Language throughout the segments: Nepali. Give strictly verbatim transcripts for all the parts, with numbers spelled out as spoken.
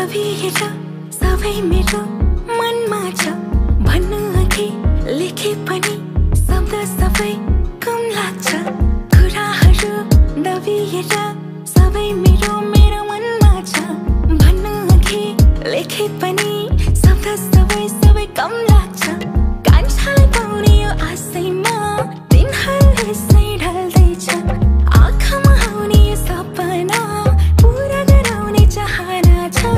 दबिएर सबै मेरो मनमा छ भन्नु अघि लेखे पनि शब्द सबै कम लाग्छ कुराहरू दबिएर सबै मेरो मेरो मनमा छ भन्नु अघि लेखे पनि शब्द सबै सबै कम लाग्छ कान्छालाई पाउने यो आशैमा दिनहरू यसै ढल्दैछ आँखामा आउने यो सपना पुरा गराउने चाहना छ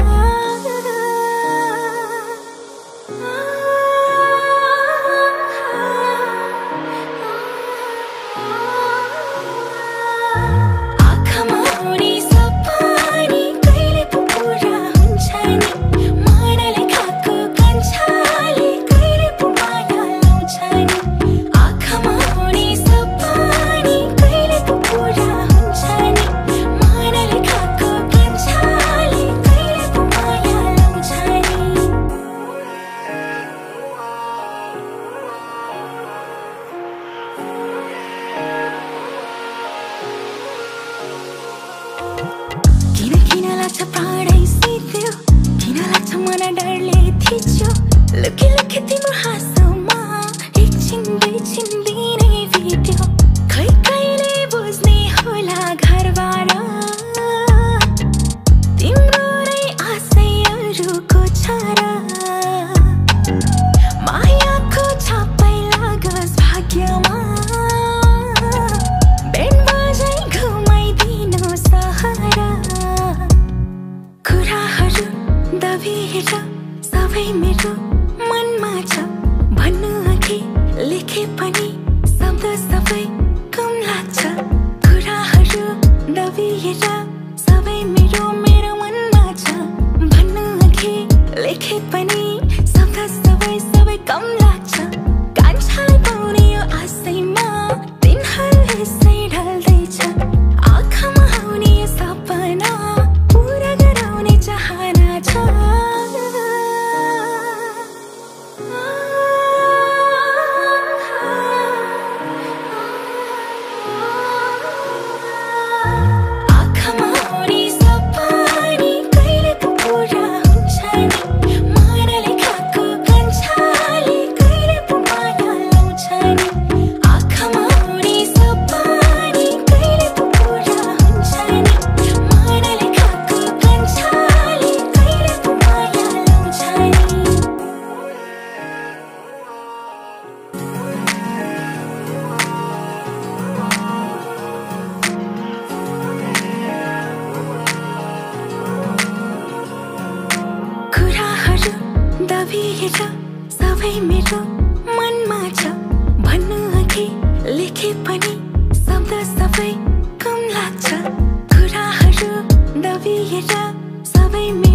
लुकी लुकी तिम्रो हाँसोमा एकछिन दुईछिन दिने भिडियो खै कहिले बुझ्ने होला घरबाट तिम्रो नै आशै अरूको छ र मायाको छापै लागोस् भाग्यमा बेन बजाई घुमाइदिनु सहर कुराहरू दबिएर सबै मेरो मनमा छ भन्नु अघि लेखे पनि शब्द सबै कम लाग्छ कुराहरू दबिएर सबै मेरो मेरो मनमा छ भन्नु अघि लेखे पनि शब्द सबै सबै कम लाग्छ कान्छालाई पाउने यो आशैमा दिनहरू यसै ढल्दैछ आँखामा आउने यो सपना पुरा गराउने चाहना छ दबिएर सबै मेरो मनमा छ भन्नु अघि लेखे पनि शब्द सबै कम लाग्छ कुराहरू दबिएर सबै